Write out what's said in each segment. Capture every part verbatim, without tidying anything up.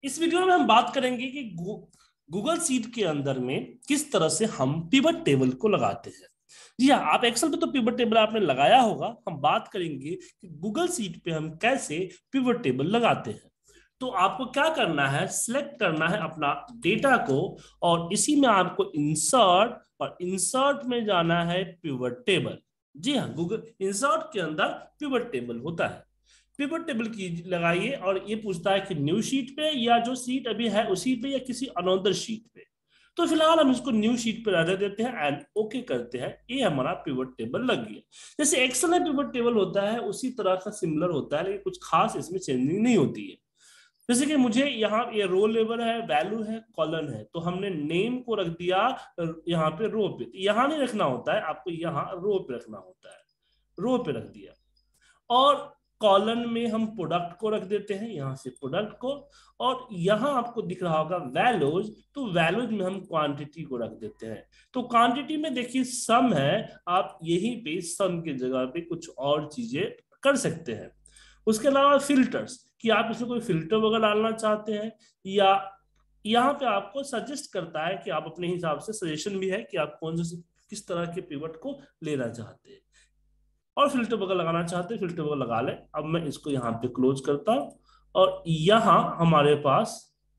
इस वीडियो में हम बात करेंगे कि गूगल सीट के अंदर में किस तरह से हम पिवट टेबल को लगाते हैं। जी हाँ, आप एक्सेल पे तो पिवट टेबल आपने लगाया होगा। हम बात करेंगे कि गूगल सीट पे हम कैसे पिवट टेबल लगाते हैं। तो आपको क्या करना है, सिलेक्ट करना है अपना डेटा को और इसी में आपको इंसर्ट और इंसर्ट में जाना है पिवट टेबल। जी हाँ, गूगल इंसर्ट के अंदर पिवट टेबल होता है। पिवट टेबल की लगाइए और ये पूछता है कि न्यू शीट पे या जो सीट अभी है उसी पे या किसी अनदर शीट पे। तो फिलहाल हम इसको न्यू शीट पे रह देते हैं एंड ओके करते हैं। ये हमारा पिवट टेबल लग गया। जैसे एक्सेल में पिवट टेबल होता है उसी तरह का सिमिलर होता है, लेकिन कुछ खास इसमें चेंजिंग नहीं होती है। जैसे कि मुझे यहाँ ये रो लेवल है, वैल्यू है, कॉलन है, तो हमने नेम को रख दिया यहाँ पे रो पे। यहाँ नहीं रखना होता है, आपको यहाँ रो पे रखना होता है, रो पे रख दिया। और कॉलन में हम प्रोडक्ट को रख देते हैं, यहां से प्रोडक्ट को। और यहां आपको दिख रहा होगा वैल्यूज, तो वैल्यूज में हम क्वांटिटी को रख देते हैं। तो क्वांटिटी में देखिए सम है, आप यहीं पे सम की जगह पे कुछ और चीजें कर सकते हैं। उसके अलावा फिल्टर्स, कि आप इसमें कोई फिल्टर वगैरह डालना चाहते हैं, या यहाँ पे आपको सजेस्ट करता है कि आप अपने हिसाब से, सजेशन भी है कि आप कौन से किस तरह के पिवट को लेना चाहते हैं। और फिल्टर वगैरह लगाना चाहते हैं फिल्टर वगैरह लगा ले। अब मैं इसको यहाँ पे क्लोज करता हूं और यहाँ हमारे पास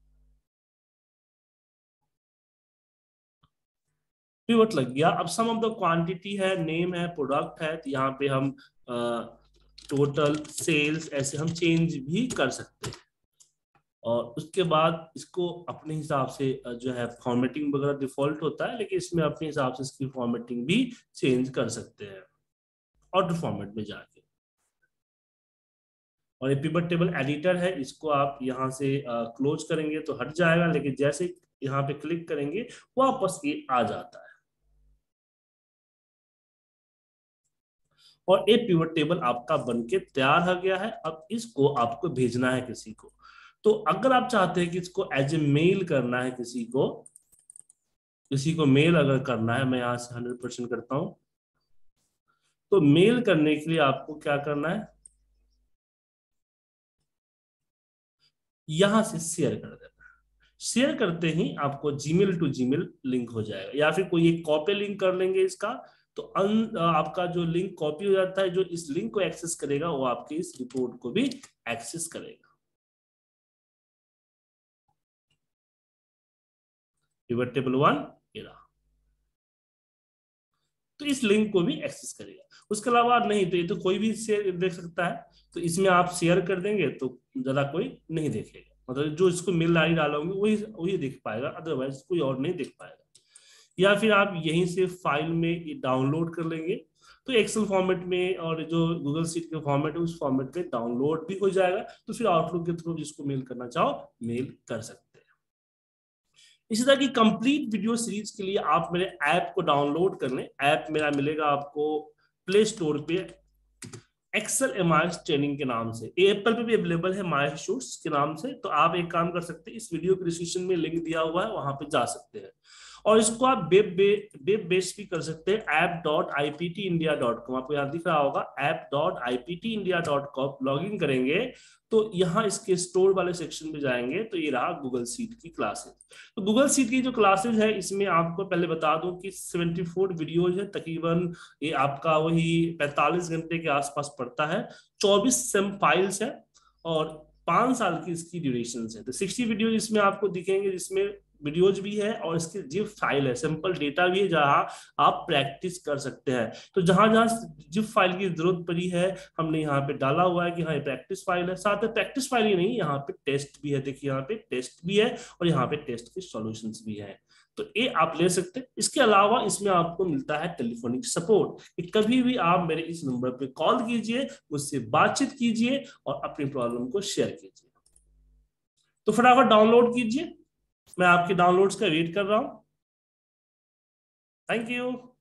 पिवट लग गया। अब सम ऑफ द क्वांटिटी है, नेम है, प्रोडक्ट है, तो यहाँ पे हम टोटल सेल्स ऐसे हम चेंज भी कर सकते हैं। और उसके बाद इसको अपने हिसाब से जो है फॉर्मेटिंग वगैरह डिफॉल्ट होता है, लेकिन इसमें अपने हिसाब से इसकी फॉर्मेटिंग भी चेंज कर सकते हैं ऑटो फॉर्मेट में जाके। और ये पिवट टेबल एडिटर है, इसको आप यहाँ से क्लोज करेंगे तो हट जाएगा, लेकिन जैसे यहाँ पे क्लिक करेंगे वापस ये आ जाता है। और ये पिवट टेबल आपका बनके तैयार हो गया है। अब इसको आपको भेजना है किसी को। तो अगर आप चाहते हैं कि इसको एज ए मेल करना है किसी को, किसी को मेल अगर करना है, मैं यहाँ से हंड्रेड परसेंट करता हूं। तो मेल करने के लिए आपको क्या करना है, यहां से शेयर कर देना। शेयर करते ही आपको जीमेल टू जीमेल लिंक हो जाएगा, या फिर कोई एक कॉपी लिंक कर लेंगे इसका, तो अन, आपका जो लिंक कॉपी हो जाता है। जो इस लिंक को एक्सेस करेगा वो आपकी इस रिपोर्ट को भी एक्सेस करेगा। पिवट टेबल वन ये रहा, तो इस लिंक को भी एक्सेस करेगा। उसके अलावा नहीं तो ये तो कोई भी शेयर देख सकता है, तो इसमें आप शेयर कर देंगे तो ज्यादा कोई नहीं देखेगा। मतलब जो इसको मेल आई डालोगे वही वही देख पाएगा, अदरवाइज कोई और नहीं देख पाएगा। या फिर आप यहीं से फाइल में डाउनलोड कर लेंगे, तो एक्सेल फॉर्मेट में और जो गूगल सीट के फॉर्मेट है उस फॉर्मेट में डाउनलोड भी हो जाएगा। तो फिर आउटलुक के थ्रू जिसको मेल करना चाहो मेल कर सकते हैं। इसी तरह की कंप्लीट वीडियो सीरीज के लिए आप मेरे ऐप को डाउनलोड कर लें। ऐप मेरा मिलेगा आपको प्ले स्टोर पे, एक्सेल एम आई ट्रेनिंग के नाम से। एप्पल पे भी अवेलेबल है माई शूट्स के नाम से। तो आप एक काम कर सकते हैं, इस वीडियो के डिस्क्रिप्शन में लिंक दिया हुआ है, वहां पे जा सकते हैं। और इसको आप वेब बे, वेब बेस भी कर सकते हैं, app dot I P T India dot com. आपको यहाँ दिख रहा होगा app dot I P T India dot com. Log in करेंगे तो यहाँ इसके स्टोर वाले सेक्शन में जाएंगे तो ये रहा गूगल सीट की क्लासेस। तो गूगल सीट की जो क्लासेस है इसमें आपको पहले बता दूं कि सेवेंटी फोर वीडियोज है तकरीबन। ये आपका वही पैंतालीस घंटे के आसपास पड़ता है। चौबीस सेम फाइल्स है और पांच साल की इसकी ड्यूरेशन है। तो सिक्सटी वीडियो इसमें आपको दिखेंगे, जिसमें वीडियोज भी है और इसकी जिप फाइल है, सिंपल डेटा भी है जहां आप प्रैक्टिस कर सकते हैं। तो जहां जहां जिप फाइल की जरूरत पड़ी है हमने यहाँ पे डाला हुआ है कि हाँ ये प्रैक्टिस फाइल है। साथ में प्रैक्टिस फाइल ही नहीं, यहाँ पे टेस्ट भी है। देखिए यहाँ पे टेस्ट भी है और यहाँ पे टेस्ट के सॉल्यूशंस भी है। तो ये आप ले सकते हैं। इसके अलावा इसमें आपको मिलता है टेलीफोनिक सपोर्ट, कि कभी भी आप मेरे इस नंबर पे कॉल कीजिए, मुझसे बातचीत कीजिए और अपनी प्रॉब्लम को शेयर कीजिए। तो फटाफट डाउनलोड कीजिए, मैं आपके डाउनलोड्स का वेट कर रहा हूं। Thank you.